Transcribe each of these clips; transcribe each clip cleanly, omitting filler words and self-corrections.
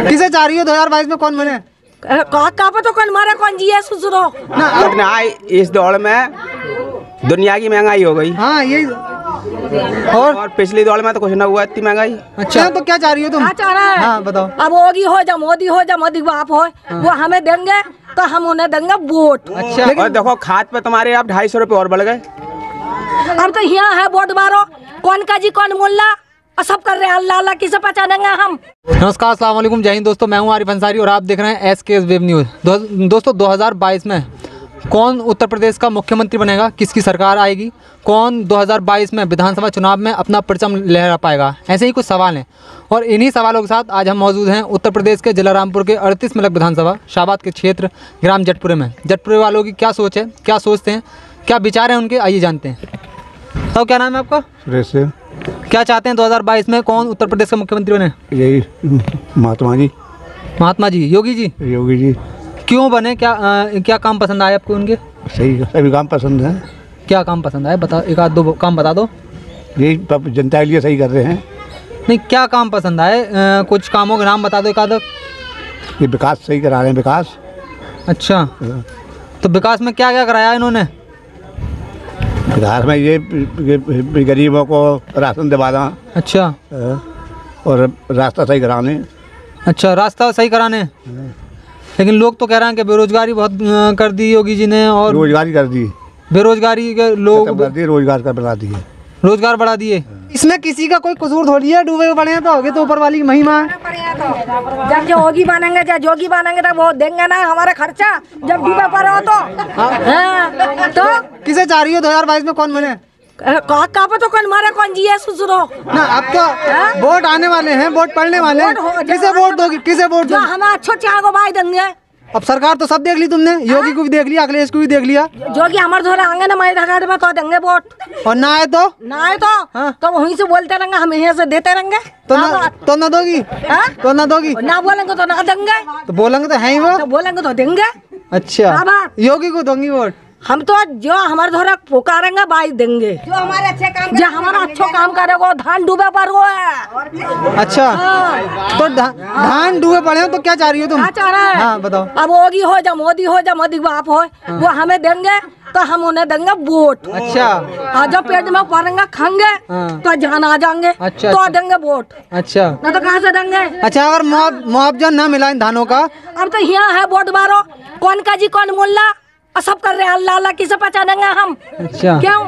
किसे चाह रही हो 2022 में कौन बने? कहाँ पे तो कौन मारे कौन जी है ससुरो ना इस दौड़ में दुनिया की महंगाई हो गई। हाँ ये और पिछली दौड़ में तो कुछ ना हुआ इतनी महंगाई। अच्छा तो क्या चाह रही हो तुम? क्या चाह रहा है? हाँ बताओ। अब होगी हो जा मोदी बाप हो वो हमें देंगे तो हम उन्हें देंगे वोट। अच्छा और देखो खाद पे तुम्हारे अब 250 रुपए और बढ़ गए। अब तो यहाँ है वोट मारो कौन का जी कौन मुल्ला और सब कर रहे हैं अल्लाह अल्लाह किसे पहचानेंगे हम। नमस्कार अस्सलाम वालेकुम जय हिंद दोस्तों, मैं हूं आरिफ अंसारी और आप देख रहे हैं SKS वेब न्यूज़। दोस्तों 2022 में कौन उत्तर प्रदेश का मुख्यमंत्री बनेगा, किसकी सरकार आएगी, कौन 2022 में विधानसभा चुनाव में अपना परचम लहरा पाएगा, ऐसे ही कुछ सवाल हैं। और इन्हीं सवालों के साथ आज हम मौजूद हैं उत्तर प्रदेश के जिला रामपुर के 38 मलक विधानसभा शाहबाद के क्षेत्र ग्राम जटपुरे में। जटपुरे वालों की क्या सोच है, क्या सोचते हैं, क्या विचार हैं उनके, आइए जानते हैं। तो क्या नाम है आपका? सुरेश। क्या चाहते हैं 2022 में कौन उत्तर प्रदेश का मुख्यमंत्री बने? यही महात्मा जी, योगी जी। क्यों बने, क्या काम पसंद आए आपको उनके? सभी काम पसंद है। क्या काम पसंद आए बताओ, एक आध दो काम बता दो। यही जनता के लिए सही कर रहे हैं। नहीं क्या काम पसंद आए, कुछ कामों के नाम बता दो एक आध। ये विकास सही करा रहे हैं, विकास। अच्छा तो विकास में क्या क्या कराया इन्होंने? बिहार में ये गरीबों को राशन दिलाना। अच्छा और रास्ता सही कराने। अच्छा रास्ता सही कराने। लेकिन लोग तो कह रहे हैं कि बेरोजगारी बहुत कर दी योगी जी ने, और रोजगारी कर दी, बेरोजगारी के लोग कर दिए, रोजगार का बढ़ा दिए, रोजगार बढ़ा दिए। इसमें किसी का कोई कसूर थोड़ी है, डूबे पड़े हैं तो होगे तो ऊपर वाली की महिमा है। जब योगी बनेंगे जब जोगी बनेंगे तब वो देंगे ना हमारे खर्चा, जब डूबे पड़े हो तो। हाँ। तो किसे चाह रही हो 2022 में कौन बने? कहाँ पे तो कौन मारे कौन जी है ससुरो ना। अब तो वोट आने वाले हैं, वोट पड़ने वाले हैं, किसे वोट दोगी, किसे वोट दोगी? हम अच्छो चाह को भाई देंगे। अब सरकार तो सब देख ली तुमने, योगी को भी देख लिया, अखिलेश को भी देख लिया। जोगी हमारे थोड़ा आगे ना माई ढकाट में तो देंगे वोट, और ना आए तो हाँ? तो वहीं से बोलते रहेंगे, हम यहीं से देते रहेंगे। तो ना दोगी? हाँ? तो ना दोगी? ना बोलेंगे तो ना देंगे, तो बोलेंगे तो है ही वो, तो बोलेंगे तो देंगे। अच्छा योगी को दोगी वोट? हम तो जो हमारे थोड़ा पुकारेंगे भाई देंगे, जो हमारे अच्छे काम, जो हमारा अच्छा काम करेगा धान डूबे पर वो है। अच्छा तो धान डूबे पड़े हो तो क्या चाह रही हो तुम? क्या चाह रहा है? हाँ बताओ। अब होगी हो जा मोदी बाप हो वो हमें देंगे तो हम उन्हें देंगे वोट। अच्छा जब पेट में पड़ेंगे खाएंगे तो जान आ जाएंगे। अच्छा तो देंगे वोट। अच्छा ना तो कहाँ से देंगे? अच्छा अगर मुआवजा ना मिला इन धानों का? अब तो यहाँ है वोट मारो कौन का जी कौन मुल्ला और सब कर रहे हैं अल्लाह अल्लाह किसे पहचानेंगे हम। अच्छा क्यों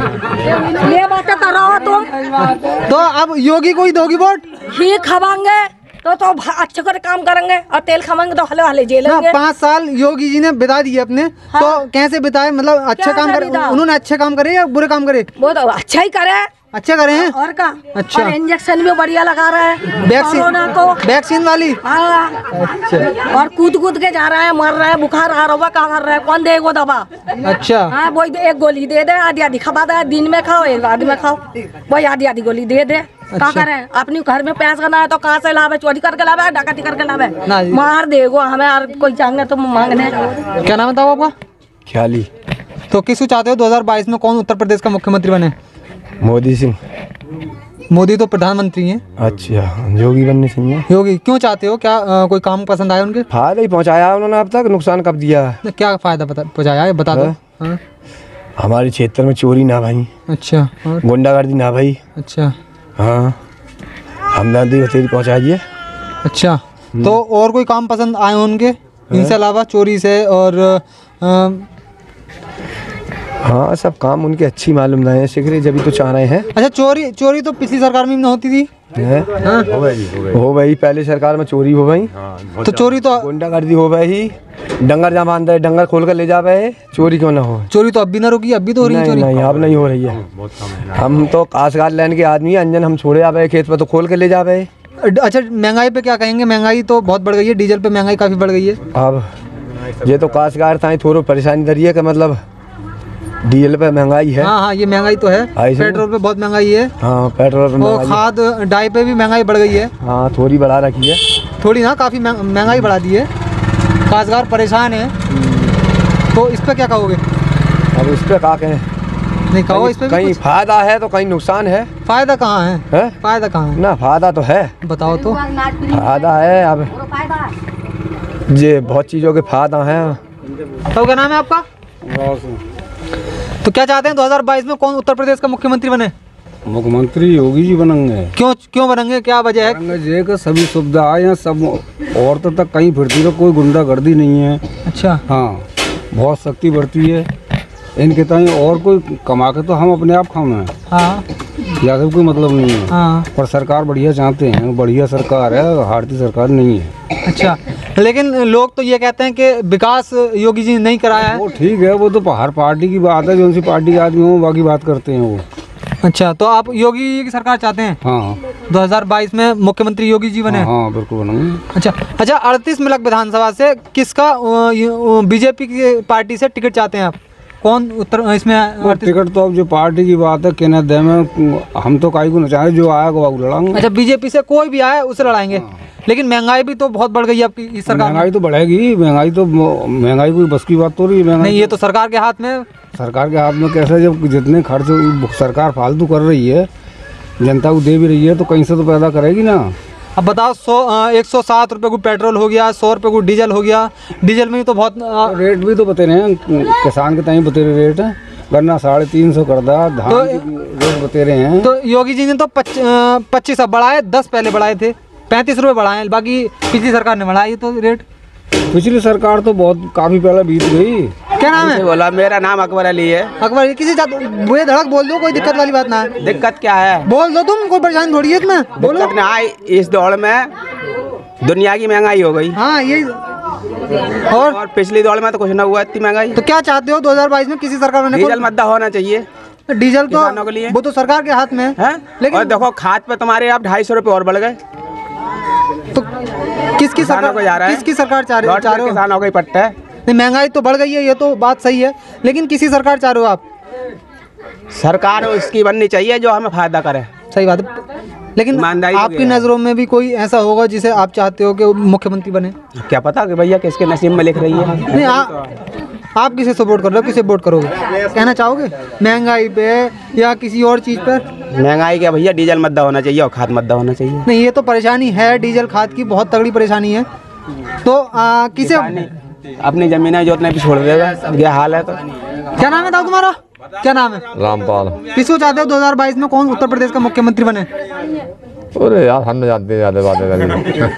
ये बातें कर रहे हो तुम? तो अब योगी को ही दोगी वोट? ही खवाएंगे तो अच्छे कर काम करेंगे और तेल खाएंगे तो हले हले जेलेंगे। 5 साल योगी जी ने बिता दिए अपने। हाँ। तो कैसे बिताए, मतलब अच्छे काम करे उन्होंने? अच्छे काम करे या बुरे काम करे? वो तो अच्छा ही करे, अच्छे करे हैं और का। अच्छा और इंजेक्शन भी बढ़िया लगा रहा है, वैक्सीन वाली। हाँ। अच्छा और कूद के जा रहा है, मर रहा है, बुखार आ रहा है, क्या कर रहा है, कौन देगा दवा? अच्छा हाँ वो एक गोली दे दे, आधी खबा दे, दिन में खाओ एक आदमी में खाओ, वही आधी गोली दे दे। क्या करे, अपनी घर में पैसा करना है तो कहाँ से लावे, चोरी करके लावे, डकैती करके लावे, मार देगो हमें। और कोई चाहेंगे तो मांगने। क्या नाम बताओ आपका? ख्याली। तो किसको चाहते हो 2022 में कौन उत्तर प्रदेश का मुख्यमंत्री बने? मोदी सिंह। मोदी तो प्रधानमंत्री हैं। अच्छा योगी बनने चाहिए। योगी क्यों चाहते हो, क्या कोई काम पसंद आया उनके? फायदा ही पहुंचाया उन्होंने, अब तक नुकसान कब दिया? क्या फायदा पहुंचाया है बता दो। हाँ? हमारे क्षेत्र में चोरी ना भाई। अच्छा गुंडागर्दी ना भाई। अच्छा हाँ हमदर्दी बतेरी पहुँचाइए। अच्छा तो और कोई काम पसंद आए उनके इनसे अलावा, चोरी से और हाँ सब काम उनके अच्छी मालूम ना है, सिकरे जब तो चाह रहे हैं। अच्छा चोरी तो पिछली सरकार में ना होती थी। हाँ? हो भाई पहले सरकार में चोरी हो भाई, तो चोरी तो गुंडागर्दी हो भाई, डंगर जहाँ बांध रहे डंगर खोल कर ले जा रहे, चोरी क्यों ना हो? चोरी तो अब भी ना रुकी, अब भी तो हो रही है चोरी। नहीं अब नहीं हो रही है। हम तो काशगार लाइन के आदमी, अंजन हम छोड़े आ रहे खेत पर तो खोल कर ले जा रहे। अच्छा महंगाई पे क्या कहेंगे? महंगाई तो बहुत बढ़ गई है, डीजल पे महंगाई काफी बढ़ गई है। अब ये तो काशगार था थोड़ा परेशानी दरी है, मतलब डीजल पे महंगाई है। हाँ ये महंगाई तो है, पेट्रोल पे बहुत महंगाई है। हाँ पेट्रोल पे और खाद डाई पे भी महंगाई बढ़ गई है। हाँ थोड़ी बढ़ा रखी है, थोड़ी ना काफ़ी महंगाई बढ़ा दी है, काशगार परेशान है। तो इस पे क्या कहोगे? अब इस पे क्या कहें, नहीं कहो इस पे भी कहीं कुछ। फायदा है तो कहीं नुकसान है। फायदा कहाँ है? हैं? फायदा कहाँ है? ना फायदा तो है, बताओ तो। फायदा है। अब ये बहुत चीज़ों के फायदा हैं। तो क्या नाम है आपका? तो क्या चाहते हैं 2022 में कौन उत्तर प्रदेश का मुख्यमंत्री बने? मुख्यमंत्री योगी जी बनेंगे। क्यों बनेंगे, क्या वजह है? बनेंगे जे का सभी सुविधा है यहाँ, सब औरतों तक कहीं फिरती है, कोई गुंडागर्दी नहीं है। अच्छा। हाँ, बहुत शक्ति बढ़ती है इनके ताई, और कोई कमा के तो हम अपने आप खाना है, हाँ या कोई मतलब नहीं है। हाँ। पर सरकार बढ़िया चाहते हैं, बढ़िया सरकार है, हारती सरकार नहीं है। अच्छा, लेकिन लोग तो ये कहते हैं कि विकास योगी जी ने नहीं कराया है। वो ठीक है, वो तो हर पार्टी की बात है, जो सी पार्टी के आदमी हो बाकी बात करते हैं वो। अच्छा, तो आप योगी जी की सरकार चाहते हैं? हाँ 2022 में मुख्यमंत्री योगी जी बने? हाँ बिल्कुल बनेंगे। अच्छा 38 मिलक विधानसभा से किसका बीजेपी की पार्टी से टिकट चाहते हैं आप? कौन उत्तर इसमें टिकट तो अब जो पार्टी की बात है कहने दे में, हम तो काई को न चाहे, जो आएगा वो लड़ाएंगे। अच्छा, बीजेपी से कोई भी आए उसे लड़ाएंगे। लेकिन महंगाई भी तो बहुत बढ़ गई है आपकी इस सरकार में। महंगाई तो बढ़ेगी, महंगाई कोई बस की बात तो रही है। नहीं, ये तो सरकार के हाथ में। सरकार के हाथ में कैसे, जब जितने खर्च सरकार फालतू कर रही है, जनता को दे भी रही है, तो कहीं से तो पैदा करेगी ना। अब बताओ 107 रुपये को पेट्रोल हो गया, 100 रुपये को डीजल हो गया। डीजल में भी तो बहुत रेट भी तो बता रहे हैं, किसान के टाइम बता रहे रेट है, गन्ना 350 कर दा, धान तो रेट बता रहे हैं। तो योगी जी ने तो 25 अब बढ़ाए, 10 पहले बढ़ाए थे, 35 रुपये बढ़ाए, बाकी पिछली सरकार ने बढ़ाई तो रेट। पिछली सरकार तो बहुत काफी पहले बीत गई। क्या नाम है? बोला मेरा नाम अकबर अली है। अकबर, किसी बुरे धड़क बोल दो, कोई दिक्कत वाली बात ना है। दिक्कत क्या है? बोल दो, तुम कोई परेशानी थोड़ी है इसमें, बोलो। दिक्कत ना आई, इस दौड़ में दुनिया की महंगाई हो गई। हाँ यही। और पिछली दौड़ में तो कुछ ना हुआ इतनी महंगाई। तो क्या चाहते हो 2022 में किसी सरकार ने? डीजल मद्दा होना चाहिए। डीजल तो किसानों के लिए वो तो सरकार के हाथ में है। लेकिन और देखो खाद पे तुम्हारे अब 250 रुपये और बढ़ गए। तो किसकी किसानों को जा रहा सरकार, है, किसकी सरकार चाह रहे हो? किसानों का ही पट्टा है। नहीं, महंगाई तो बढ़ गई है, ये तो बात सही है, लेकिन किसी सरकार चाह रहे हो आप? सरकार उसकी बननी चाहिए जो हमें फायदा करे। सही बात है, लेकिन ईमानदारी तो आपकी ये है। नज़रों में भी कोई ऐसा होगा जिसे आप चाहते हो कि वो मुख्यमंत्री बने? क्या पता कि भैया किसके नसीब में लिख रही है। नहीं, आप किसे सपोर्ट कर रहे हो, किसे वोट करोगे, कहना चाहोगे? महंगाई पे या किसी और चीज़ पर? महंगाई क्या भैया, डीजल मद्दा होना चाहिए और खाद मद्दा होना चाहिए। नहीं, ये तो परेशानी है, डीजल खाद की बहुत तगड़ी परेशानी है। तो किसे अपनी जमीनें जोतने भी छोड़ देगा, ये हाल है। तो क्या नाम है था तुम्हारा? क्या नाम है? रामपाल। किसको चाहते हो 2022 में कौन उत्तर प्रदेश का मुख्यमंत्री बने? अरे यार हम जानते हैं ज़्यादा बातें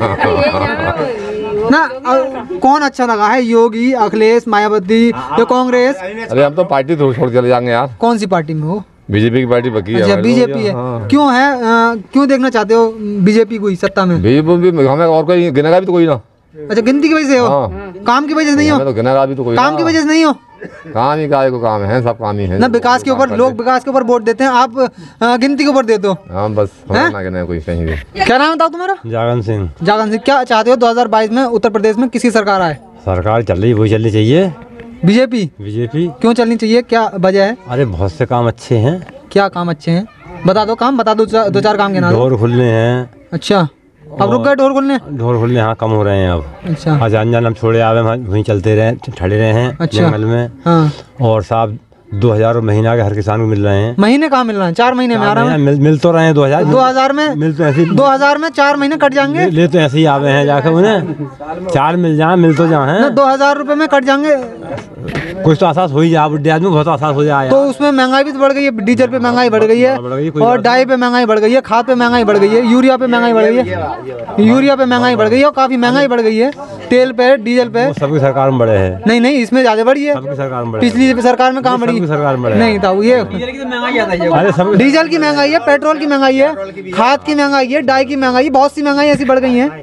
ना कौन अच्छा लगा है, योगी, अखिलेश, मायावती या कांग्रेस? अरे हम तो पार्टी छोड़ चले जाएंगे यार। कौन सी पार्टी में हो? बीजेपी की पार्टी बकी है। अच्छा, बीजेपी है। हाँ। क्यों है? क्यों देखना चाहते हो बीजेपी को ही सत्ता में? बीजेपी हमें और कोई गिनेगा भी तो कोई ना। अच्छा, गिनती की वजह से हो? हाँ। काम की वजह से नहीं हो? हमें तो गिनेगा भी तो कोई काम की वजह से नहीं हो? काम ही का को काम है, सब काम ही है ना विकास के ऊपर, लोग विकास के ऊपर वोट देते हैं, आप गिनती के ऊपर देते हो। हाँ बस ना गिने कोई कहीं भी। क्या नाम बताओ तुम्हारा? जागन सिंह। जागन सिंह, क्या चाहते हो 2022 में उत्तर प्रदेश में किसी सरकार आए? सरकार चल रही वही चलनी चाहिए। बीजेपी? बीजेपी क्यों चलनी चाहिए, क्या वजह है? अरे बहुत से काम अच्छे हैं। क्या काम अच्छे हैं? बता दो काम, बता दो, दो चार काम के नाम। ढोर खुलने हैं। अच्छा, अब रुक गए ढोर खुलने? ढोर खुलने हाँ कम हो रहे हैं अब। अच्छा। आज अनजान हम छोड़े आवे वहीं चलते रहे, ठड़े रहे हैं अच्छा। जंगल में। हाँ। और साहब 2000 महीना के हर किसान को मिल रहे हैं। महीने कहाँ मिल रहा है? 4 महीने में आ रहा है। मिल तो रहे हैं 2000 में मिल तो ऐसे 2000 में 4 महीने कट जाएंगे। ले तो ऐसे ही आवे हैं जाकर उन्हें 4 मिल जाए, मिल तो जाए हैं। 2000 रुपए में कट जाएंगे। कुछ तो आसास हो ही जाए, बुढ़े आदमी बहुत आसास हो जाए। तो उसमें महंगाई भी तो बढ़ गई है, डीजल पे महंगाई बढ़ गई है, और डाई पे महंगाई बढ़ गई है, खाद पे महंगाई बढ़ गई है, यूरिया पे महंगाई बढ़ गई है, यूरिया पे महंगाई बढ़ गई है, और काफी महंगाई बढ़ गई है, तेल पे, डीजल पे। सबकी सरकार में बढ़े हैं। नहीं नहीं, इसमें ज्यादा बढ़ी है। सबकी सरकार में बढ़े। पिछली सरकार में कहाँ बढ़ी? सबकी सरकार में बढ़े। नहीं था ये। अरे सब डीजल की महंगाई है, पेट्रोल की महंगाई है, खाद की महंगाई है, डाई की महंगाई है, बहुत सी महंगाई ऐसी बढ़ गई है।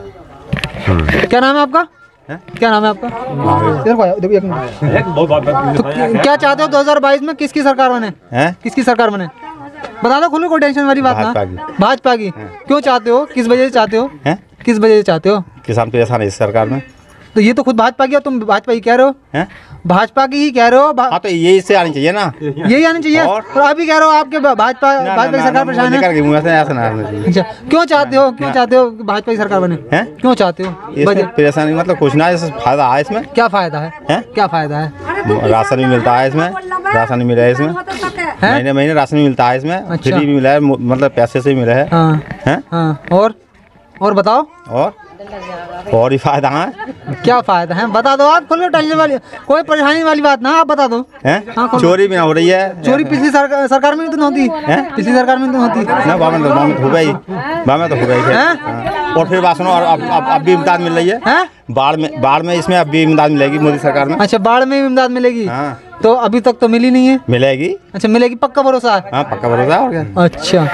क्या नाम है आपका? क्या नाम है आपका? इधर को आओ, देखो एक मिनट। तो क्या चाहते हो 2022 में किसकी सरकार बने? किसकी सरकार बने? बता दो खुले, कोई टेंशन वाली बात ना। भाजपा की। क्यों चाहते हो, किस वजह से चाहते हो? किस वजह से चाहते हो? किसान को ऐसा नहीं सरकार में। तो ये तो खुद भाजपा की है, तुम भाजपा ही कह रहे हो? भाजपा की ही कह रहे हो? हाँ तो ये इससे आनी चाहिए ना। यही आनी चाहिए। और अभी कह रहे हो आपके भाजपा की सरकार परेशान है। अच्छा, क्यों चाहते हो, क्यों चाहते हो भाजपा की सरकार बने? क्यों चाहते हो? परेशानी मतलब कुछ ना, फायदा है इसमें। क्या फायदा है? क्या फायदा है? राशन भी मिलता है इसमें, राशन भी मिला है इसमें। महीने महीने राशन मिलता है इसमें। अच्छा। फ्री भी मिला है, मतलब पैसे से मिला है। हाँ हैं? हाँ। और बताओ और ही फायदा है। क्या फायदा है, बता दो आप। खोलो, टलने वाली कोई परेशानी वाली बात ना, आप बता दो। हैं? हाँ, खोलो। चोरी भी ना हो रही है। चोरी पिछली सरकार में तो नहीं होती, पिछली सरकार में तो होती ना, बामें तो हो गई, बामें तो हो गई है। हाँ। और फिर बात सुनो, और अब भी इमदाद मिल रही है। बाढ़ में इसमें अब भी इमदाद मिलेगी मोदी सरकार में। अच्छा, बाढ़ में इमदाद मिलेगी। हाँ। तो अभी तक तो मिली नहीं है। मिलेगी। अच्छा, मिलेगी, पक्का भरोसा है। हाँ, पक्का भरोसा है। और क्या? अच्छा,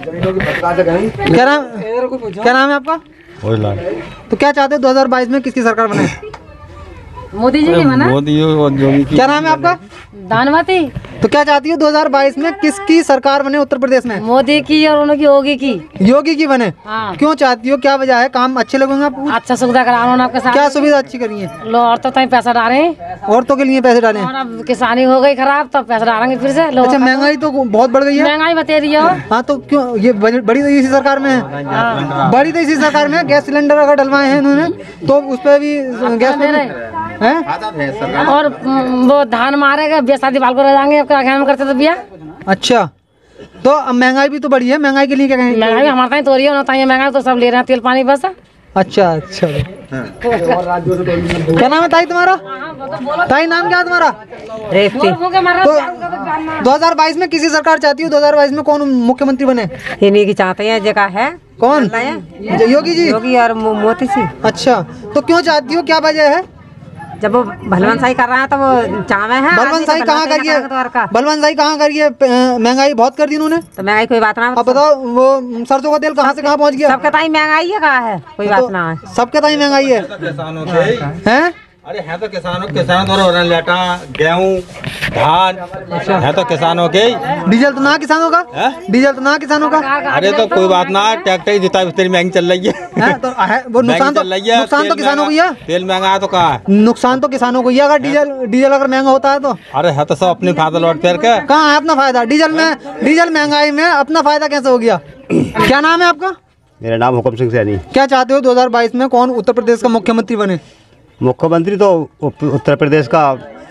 क्या नाम है आपका? तो क्या चाहते हो 2022 में किसकी सरकार बने? मोदी जी की बना। मोदी और योगी की। क्या नाम है आपका? दानवती। तो क्या चाहती हो 2022 में किसकी सरकार बने उत्तर प्रदेश में? मोदी की और उनकी योगी की। योगी की बने। हाँ। क्यों चाहती हो, क्या वजह है? काम अच्छे लगेंगे आपको? अच्छा सुविधा करा रहा हूँ आपके साथ। क्या सुविधा अच्छी करी है? लो औरतों तक पैसा डाले, औरतों के लिए पैसे डाले। और अब किसानी हो गई खराब, तब पैसा डालेंगे फिर से। अच्छा, महंगाई तो बहुत बढ़ गई है। महंगाई बता रही हो। हाँ, तो क्यों ये बड़ी तो इसी सरकार में है। बड़ी तो इसी सरकार में है। गैस सिलेंडर अगर डलवाए हैं इन्होंने तो उस पर भी गैस पे भी है। और वो धान मारेगा, ब्याह शादी बाल को रह जाएंगे। अब क्या में करते तो बिया। अच्छा, तो अब महंगाई भी तो बढ़ी है, महंगाई के लिए क्या कहेंगे? महंगाई हमारे ताई तो रही है, ताई महंगाई तो सब ले रहे हैं, तेल पानी बस। अच्छा, क्या नाम है ताई तुम्हारा? ताई नाम क्या है तुम्हारा? तो 2022 में किसी सरकार चाहती हो 2022 में कौन मुख्यमंत्री बने? इन्हीं की चाहते हैं, जगह है कौन? योगी जी। योगी और मोदी जी। अच्छा, तो क्यों चाहती हो, क्या वजह है? जब वो भलवन शाही कर रहा है तो वो चावे है। बलवंत शाही कहाँ करिए? बलवंत शाही कहाँ करिए? महंगाई बहुत कर दी उन्होंने। तो महंगाई कोई बात ना। अब बताओ, वो सरसों का तेल कहाँ से कहाँ पहुँच गया? सबके ताई महंगाई है, कहाँ है? कोई बात ना है। सबके ताई महंगाई है। हैं? अरे है तो किसानों तो लेटा गेहूँ धान है तो किसानों के। डीजल तो ना किसानों का। डीजल तो ना किसानों का। अरे तो कोई बात ना, ट्रैक्टर जुताई तेल महंगी चल रही है। तो वो नुकसान तो किसानों को ही है। तेल महंगा है तो कहाँ है? नुकसान तो किसानों को ही है अगर डीजल अगर महंगा होता है तो। अरे है तो सब अपने फायदा लौट फेर के। कहाँ है अपना फायदा? डीजल महंगाई में अपना फायदा कैसे हो गया? क्या नाम है आपका? मेरा नाम हुक्म सिंह सैनी। क्या चाहते हो 2022 में कौन उत्तर प्रदेश का मुख्यमंत्री बने? मुख्यमंत्री तो उत्तर प्रदेश का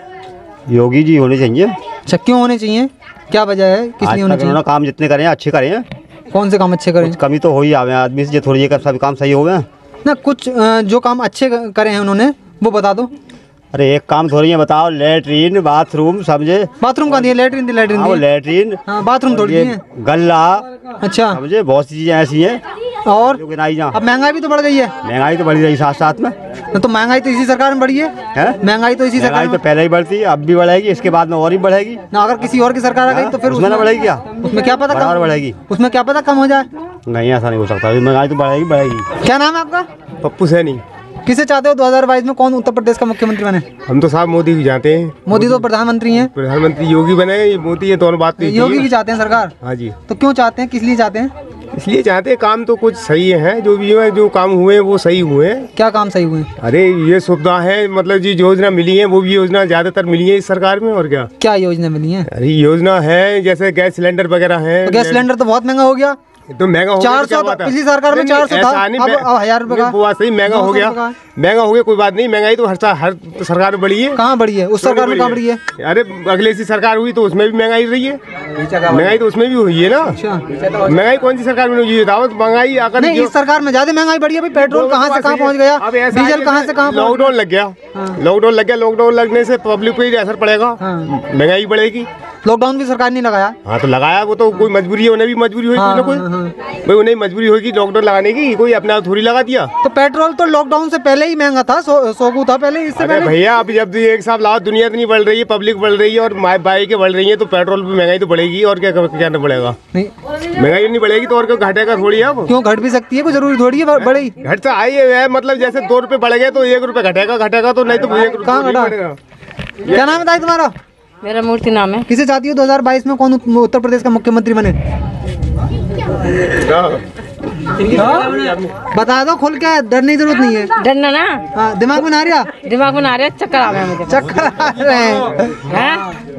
योगी जी होने चाहिए। अच्छा, क्यों होने चाहिए, क्या वजह है, किस लिए होने चाहिए? काम जितने करें अच्छे करें। कौन से काम अच्छे करें? कमी तो हो ही आवे आदमी से, थोड़ी सब काम सही हो गए ना। कुछ जो काम अच्छे करे हैं उन्होंने वो बता दो। अरे एक काम थोड़ी है, बताओ। लेटरीन बाथरूम समझे। बाथरूम का दिए, लेटरीन दी, लेटरीन हाँ, लेटरीन। हाँ, बाथरूम थोड़ी है। गल्ला। अच्छा, समझे, बहुत सी चीजें ऐसी हैं। और अब महंगाई भी तो बढ़ गई है। महंगाई तो बढ़ी रही साथ साथ में। तो महंगाई तो इसी सरकार में बढ़ी है। महंगाई तो इसी सरकार में तो पहले ही बढ़ती है, अब भी बढ़ेगी, इसके बाद में और ही बढ़ेगी ना। अगर किसी और की सरकार आ गई तो फिर उसमें ना बढ़ेगी क्या? उसमें क्या पता और बढ़ेगी। उसमें क्या पता कम हो जाए? नहीं, ऐसा नहीं हो सकता। महंगाई तो बढ़ेगी। क्या नाम है आपका? पप्पू सैनी। किसे चाहते हो 2022 में कौन उत्तर प्रदेश का मुख्यमंत्री बने? हम तो साहब मोदी भी चाहते हैं। मोदी तो प्रधानमंत्री हैं। प्रधानमंत्री योगी बने, मोदी ये दोनों बात। योगी भी चाहते हैं सरकार। हाँ जी। तो क्यों चाहते हैं, किस लिए चाहते हैं? इसलिए चाहते हैं, काम तो कुछ सही है, जो भी है, जो काम हुए वो सही हुए। क्या काम सही हुए? अरे ये सुविधा है, मतलब जी योजना मिली है, वो भी योजना ज्यादातर मिली है इस सरकार में। और क्या योजना मिली है? अरे योजना है जैसे गैस सिलेंडर वगैरह है। तो गैस सिलेंडर तो बहुत महंगा हो गया। तो महंगा हो गया, 400 पिछली सरकार में 400 था, अब 1000 रुपए का। वो सही महंगा हो गया, महंगा हो गया, कोई बात नहीं। महंगाई तो हर सरकार में बढ़ी है। कहाँ बढ़ी है? उस सरकार में कहाँ बढ़ी है? अरे अगले सी सरकार हुई तो उसमें भी महंगाई रही है। महंगाई तो उसमें भी हुई है ना। महंगाई कौन सी सरकार में हुई है? दावत महंगाई अगर नहीं, इस सरकार में ज्यादा महंगाई बढ़ी है। पेट्रोल कहाँ से कहाँ पहुँच गया, डीजल कहाँ से कहाँ? लॉकडाउन लग गया। लॉकडाउन लगने से पब्लिक पे असर पड़ेगा, महंगाई बढ़ेगी। लॉकडाउन भी सरकार ने लगाया। हाँ, तो लगाया, वो तो कोई मजबूरी है, उन्हें भी मजबूरी हुई कोई ना कोई। भाई उन्हें मजबूरी होगी लॉकडाउन लगाने की, कोई अपना थोड़ी लगा दिया। तो पेट्रोल तो लॉकडाउन से पहले ही महंगा था, 100 था पहले, इससे पहले। भैया अब जब एक साथ लाओ, दुनिया इतनी बढ़ रही है, पब्लिक बढ़ रही है और बाइकें बढ़ रही है, तो पेट्रोल पे महंगाई तो बढ़ेगी। और क्या करना पड़ेगा? नहीं, महंगाई नहीं बढ़ेगी तो और क्यों घटेगा? थोड़ी है, क्यों घट भी सकती है, कोई जरूरी थोड़ी है बढ़ेगी। घट तो आई है, मतलब जैसे 2 रुपए बढ़ गए तो 1 रुपए घटेगा तो नहीं तो 1 रुपए कहाँ घटेगा? क्या नाम है तुम्हारा? मेरा मूर्ति नाम है। किसे चाहती हो 2022 में कौन उत्तर प्रदेश का मुख्यमंत्री बने? बता दो खुल के, डरने की जरूरत नहीं है। डरना ना। हाँ, दिमाग में ना रहा? दिमाग में ना रहा, चक्कर आ रहे हैं मुझे। चक्कर आ रहे हैं?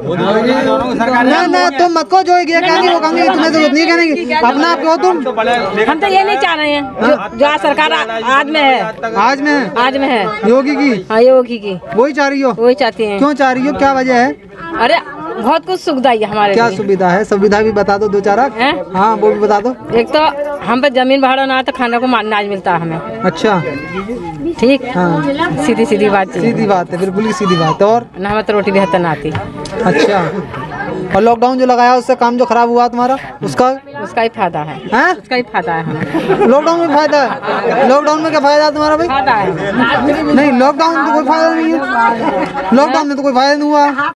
ना तुम मत को, जो ये कहेंगे वो कहेंगे, तुम्हें जरूरत नहीं कहने की, अपना आप कहो तुम। हम तो ये नहीं चाह रहे हैं जो आज सरकार आज में है। आज में है योगी की। हाँ, योगी की वही चाह रही हो? वही चाहती हैं। क्यों चाह रही हो, क्या वजह है? अरे बहुत कुछ सुविधा है हमारे क्या लिए। सुविधा है? सुविधा भी बता दो, दो चार। हाँ वो भी बता दो। एक तो हम पे जमीन भाड़ा ना तो खाने को अनाज मिलता है हमें। अच्छा ठीक। हाँ सीधी सीधी बात, सीधी बात है, बिल्कुल ही सीधी बात है। और ना हमें तो रोटी भी हाथ ना आती। अच्छा, और लॉकडाउन जो लगाया उससे काम जो खराब हुआ तुम्हारा, उसका ही फायदा है। हैं? उसका ही फायदा है हमें। लॉकडाउन में फायदा है? लॉकडाउन में क्या फायदा है तुम्हारा भाई? फायदा है। नहीं, लॉकडाउन में तो कोई फायदा नहीं है। लॉकडाउन में तो कोई फायदा नहीं हुआ।